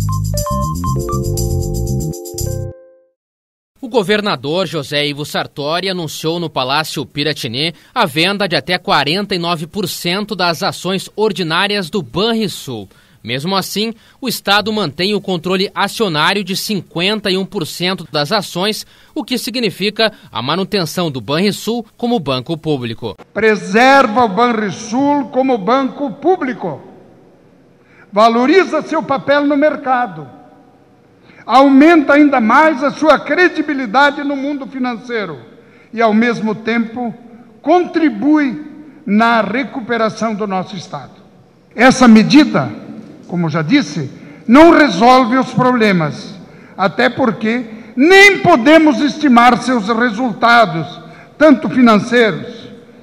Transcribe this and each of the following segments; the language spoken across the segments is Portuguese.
O governador José Ivo Sartori anunciou no Palácio Piratini a venda de até 49% das ações ordinárias do Banrisul. Mesmo assim, o Estado mantém o controle acionário de 51% das ações, o que significa a manutenção do Banrisul como banco público. Preserva o Banrisul como banco público, valoriza seu papel no mercado, aumenta ainda mais a sua credibilidade no mundo financeiro e, ao mesmo tempo, contribui na recuperação do nosso Estado. Essa medida, como já disse, não resolve os problemas, até porque nem podemos estimar seus resultados, tanto financeiros,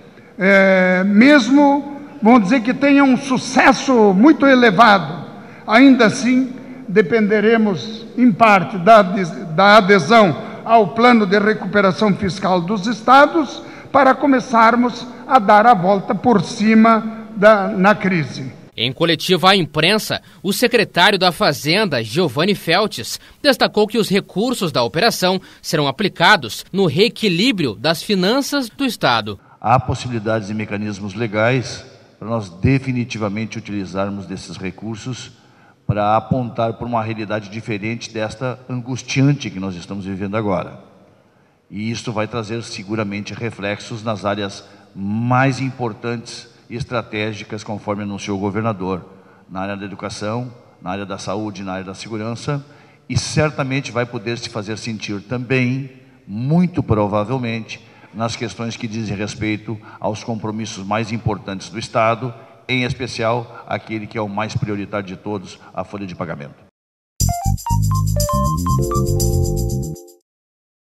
mesmo, vamos dizer, que tenha um sucesso muito elevado. Ainda assim, dependeremos, em parte, da adesão ao plano de recuperação fiscal dos estados para começarmos a dar a volta por cima na crise. Em coletiva à imprensa, o secretário da Fazenda, Giovanni Feltes, destacou que os recursos da operação serão aplicados no reequilíbrio das finanças do Estado. Há possibilidades e mecanismos legais para nós definitivamente utilizarmos desses recursos para apontar para uma realidade diferente desta angustiante que nós estamos vivendo agora. E isso vai trazer seguramente reflexos nas áreas mais importantes e estratégicas, conforme anunciou o governador, na área da educação, na área da saúde, na área da segurança, e certamente vai poder se fazer sentir também, muito provavelmente, nas questões que dizem respeito aos compromissos mais importantes do Estado, em especial aquele que é o mais prioritário de todos, a folha de pagamento.